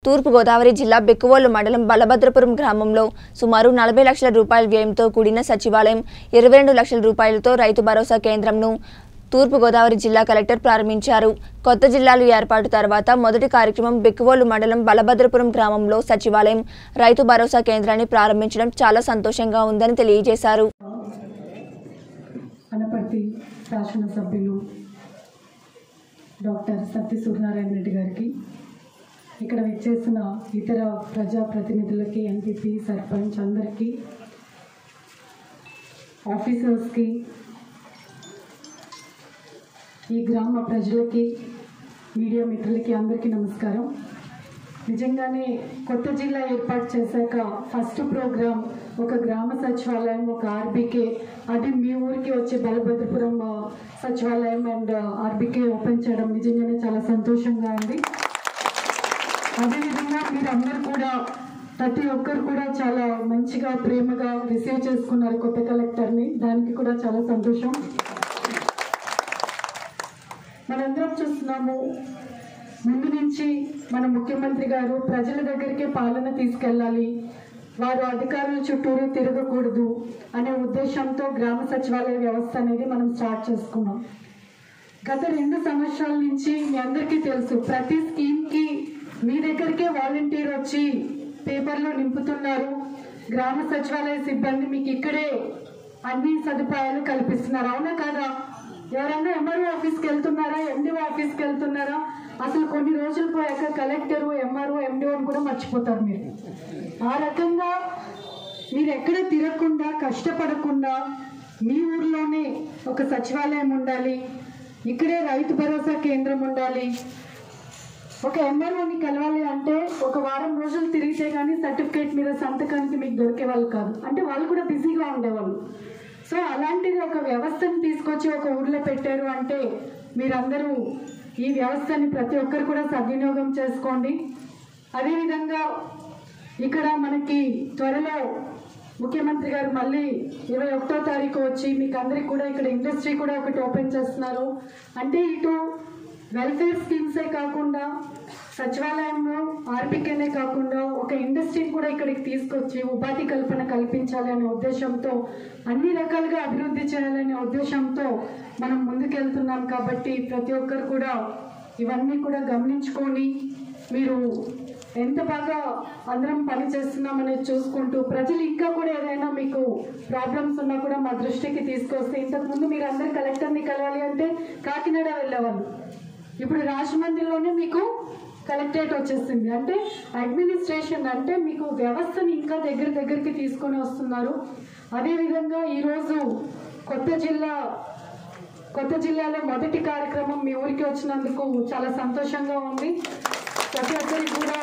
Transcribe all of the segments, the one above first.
తూర్పు గోదావరి జిల్లా బెక్కువోలు మండలం బలభద్రపురం గ్రామంలో సుమారు 40 లక్షల రూపాయల వ్యయంతో కూడిన సచివాలయం, 22 లక్షల రూపాయలతో రైతు భరోసా కేంద్రంను తూర్పు గోదావరి జిల్లా కలెక్టర్ ప్రారంభించారు. కొత్త జిల్లాలు ఏర్పాటు తర్వాత మొదటి కార్యక్రమం బెక్కువోలు మండలం బలభద్రపురం గ్రామంలో సచివాలయం, రైతు భరోసా కేంద్రాన్ని ప్రారంభించడం చాలా సంతోషంగా ఉందని తెలియజేశారు. అనపర్తి శాసనసభ్యులు డాక్టర్ సత్తి సూర్యనారాయణ రెడ్డి గారికి, ఇక్కడ విచ్చేసిన ఇతర ప్రజాప్రతినిధులకి, ఎంపీపీ, సర్పంచ్ అందరికీ, ఆఫీసర్స్కి, ఈ గ్రామ ప్రజలకి, మీడియా మిత్రులకి అందరికీ నమస్కారం. నిజంగానే కొత్త జిల్లా ఏర్పాటు చేశాక ఫస్ట్ ప్రోగ్రాం ఒక గ్రామ సచివాలయం, ఒక ఆర్బీకే, అది మీ ఊరికి వచ్చే బలభద్రపురం సచివాలయం అండ్ ఆర్బీకే ఓపెన్ చేయడం నిజంగానే చాలా సంతోషంగా ఉంది. అదేవిధంగా మీరందరూ కూడా, ప్రతి ఒక్కరు కూడా చాలా మంచిగా ప్రేమగా రిసీవ్ చేసుకున్నారు కొత్త కలెక్టర్ని. దానికి కూడా చాలా సంతోషం. మనందరం చూస్తున్నాము, ముందు నుంచి మన ముఖ్యమంత్రి గారు ప్రజల దగ్గరికే పాలన తీసుకెళ్ళాలి, వారు అధికారుల చుట్టూరు తిరగకూడదు అనే ఉద్దేశంతో గ్రామ సచివాలయ వ్యవస్థ అనేది మనం స్టార్ట్ చేసుకున్నాం. గత 2 సంవత్సరాల నుంచి మీ అందరికీ తెలుసు, ప్రతి స్కీమ్కి మీ దగ్గరికే వాలంటీర్ వచ్చి పేపర్లో నింపుతున్నారు. గ్రామ సచివాలయ సిబ్బంది మీకు ఇక్కడే అన్ని సదుపాయాలు కల్పిస్తున్నారు. అవునా కాదా? ఎవరైనా ఎంఆర్ఓ ఆఫీస్కి వెళ్తున్నారా, ఎండిఓ ఆఫీస్కి వెళ్తున్నారా? అసలు కొన్ని రోజులు పోయాక కలెక్టరు, ఎంఆర్ఓ, ఎండిఓని కూడా మర్చిపోతారు మీరు. ఆ రకంగా మీరు ఎక్కడ తిరగకుండా, కష్టపడకుండా మీ ఊర్లోనే ఒక సచివాలయం ఉండాలి, ఇక్కడే రైతు భరోసా కేంద్రం ఉండాలి. ఒక ఎంఆర్ఓని కలవాలి అంటే ఒక వారం రోజులు తిరిగితే కానీ సర్టిఫికేట్ మీద సంతకానికి మీకు దొరికే వాళ్ళు కాదు. అంటే వాళ్ళు కూడా బిజీగా ఉండేవాళ్ళు. సో అలాంటిది ఒక వ్యవస్థను తీసుకొచ్చి ఒక ఊర్లో పెట్టారు అంటే మీరందరూ ఈ వ్యవస్థని ప్రతి ఒక్కరు కూడా సద్వినియోగం చేసుకోండి. అదేవిధంగా ఇక్కడ మనకి త్వరలో ముఖ్యమంత్రి గారు మళ్ళీ 21వ తారీఖు వచ్చి మీకు అందరికి కూడా ఇక్కడ ఇండస్ట్రీ కూడా ఒకటి ఓపెన్ చేస్తున్నారు. అంటే ఇటు వెల్ఫేర్ స్కీమ్సే కాకుండా, సచివాలయంలో ఆర్బీకేనే కాకుండా ఒక ఇండస్ట్రీని కూడా ఇక్కడికి తీసుకొచ్చి ఉపాధి కల్పన కల్పించాలి అనే ఉద్దేశంతో, అన్ని రకాలుగా అభివృద్ధి చేయాలనే ఉద్దేశంతో మనం ముందుకెళ్తున్నాం. కాబట్టి ప్రతి ఒక్కరు కూడా ఇవన్నీ కూడా గమనించుకొని, మీరు ఎంత బాగా అందరం పని చేస్తున్నామనేది చూసుకుంటూ, ప్రజలు ఇంకా కూడా ఏదైనా మీకు ప్రాబ్లమ్స్ ఉన్నా కూడా మా దృష్టికి తీసుకొస్తే, ఇంతకుముందు మీరు అందరు కలెక్టర్ని కలవాలి అంటే కాకినాడ వెళ్ళేవాళ్ళు, ఇప్పుడు రాజమండ్రిలోనే మీకు కలెక్టరేట్ వచ్చేసింది. అంటే అడ్మినిస్ట్రేషన్, అంటే మీకు వ్యవస్థని ఇంకా దగ్గరికి తీసుకొని వస్తున్నారు. అదేవిధంగా ఈరోజు కొత్త జిల్లాలో మొదటి కార్యక్రమం మీ ఊరికి వచ్చినందుకు చాలా సంతోషంగా ఉంది. ప్రతి ఒక్కరికి కూడా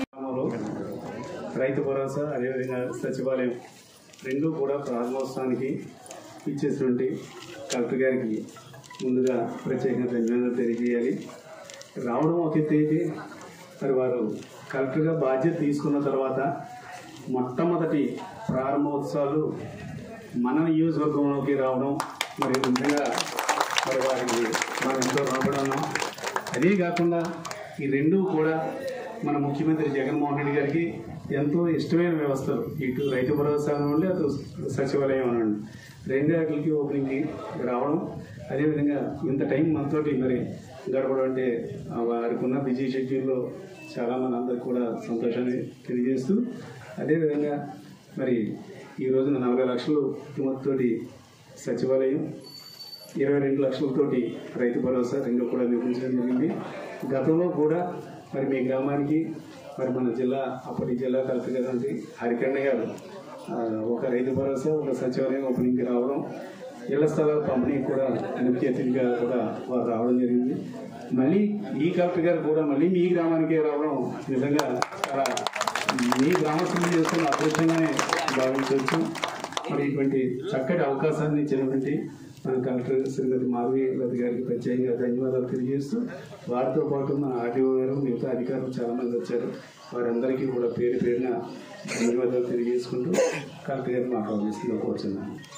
రైతు భరోసా, అదేవిధంగా సచివాలయం రెండు కూడా ప్రారంభోత్సవానికి ఇచ్చేసినటువంటి కలెక్టర్ గారికి ముందుగా ప్రత్యేకంగా ధన్యవాదాలు తెలియజేయాలి. రావడం ఒక ఎత్తు అయితే, మరి వారు కలెక్టర్గా బాధ్యత తీసుకున్న తర్వాత మొట్టమొదటి ప్రారంభోత్సవాలు మన నియోజకవర్గంలోకి రావడం, మరి నిజంగా మరి వారికి మనం ఎంతో రుణపడి ఉన్నాం. అదే కాకుండా ఈ రెండూ కూడా మన ముఖ్యమంత్రి జగన్మోహన్ రెడ్డి గారికి ఎంతో ఇష్టమైన వ్యవస్థలు. ఇటు రైతు భరోసా అనండి, అటు సచివాలయం అనండి, రెండింటికి ఓపెనింగ్కి రావడం, అదేవిధంగా ఇంత టైం మనతోటి మరి గడపడం అంటే వారికి ఉన్న బిజీ షెడ్యూల్లో చాలామంది అందరికి కూడా సంతోషాన్ని తెలియజేస్తూ, అదేవిధంగా మరి ఈ రోజున 40 లక్షలు కిమత్తోటి సచివాలయం, 22 లక్షలతోటి రైతు భరోసా రెండు కూడా నిర్మించడం జరిగింది. గతంలో కూడా మరి మీ గ్రామానికి మరి మన జిల్లా అప్పటి జిల్లా కలెక్టర్ గారు హరికరణ గారు ఒక రైతు భరోసా, ఒక సచివాలయం ఓపెనింగ్కి రావడం, ఇళ్ల స్థలాల పంపిణీ కూడా ముఖ్య అతిథిగా కూడా వారు రావడం జరిగింది. మళ్ళీ ఈ కలెక్టర్ గారు కూడా మళ్ళీ మీ గ్రామానికే రావడం నిజంగా చాలా మీ గ్రామస్తులు చేస్తున్న అదృష్టంగానే భావించవచ్చు. మరి ఇటువంటి చక్కటి అవకాశాన్ని ఇచ్చినటువంటి మన కలెక్టర్ శ్రీమతి మాధవీలత గారికి ప్రత్యేకంగా ధన్యవాదాలు తెలియజేస్తూ, వారితో పాటు మన ఆర్డీఓ గారు, మిగతా అధికారులు చాలామంది వచ్చారు, వారందరికీ కూడా పేరున ధన్యవాదాలు తెలియజేసుకుంటూ కలెక్టర్ గారిని మాట్లాడాల్సిందిగా కోరుతున్నాను.